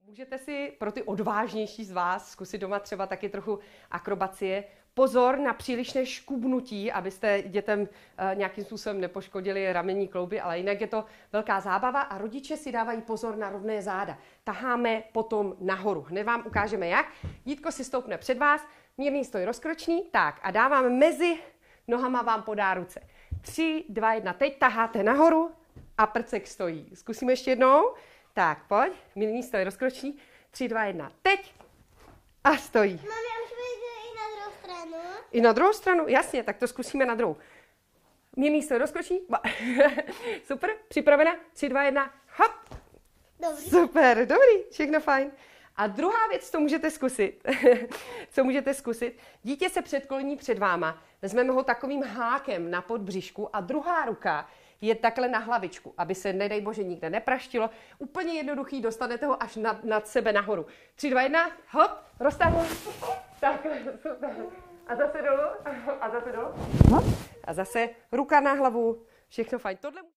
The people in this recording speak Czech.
Můžete si pro ty odvážnější z vás zkusit doma třeba taky trochu akrobacie. Pozor na přílišné škubnutí, abyste dětem nějakým způsobem nepoškodili ramenní klouby, ale jinak je to velká zábava a rodiče si dávají pozor na rovné záda. Taháme potom nahoru. Hned vám ukážeme jak. Dítko si stoupne před vás, mírný stoj rozkročný, tak a dávám mezi nohama vám podá ruce. 3, 2, 1, teď taháte nahoru a prcek stojí. Zkusíme ještě jednou. Tak, pojď, mírný stoj rozkročný, 3, 2, 1, teď a stojí. Mami, a můžeme jít i na druhou stranu? I na druhou stranu? Jasně, tak to zkusíme na druhou. Mírný stoj rozkročný. Super, připravena? 3, 2, 1, hop. Dobrý. Super, dobrý, všechno fajn. A druhá věc, co můžete zkusit, dítě se předkloní před váma, vezmeme ho takovým hákem na podbřišku a druhá ruka je takhle na hlavičku, aby se, nedej bože, nikde nepraštilo. Úplně jednoduchý, dostanete ho až nad sebe nahoru. 3, 2, 1, hop, roztáhnu. Takhle, super. A zase dolů, a zase dolů. A zase ruka na hlavu, všechno fajn. Tohle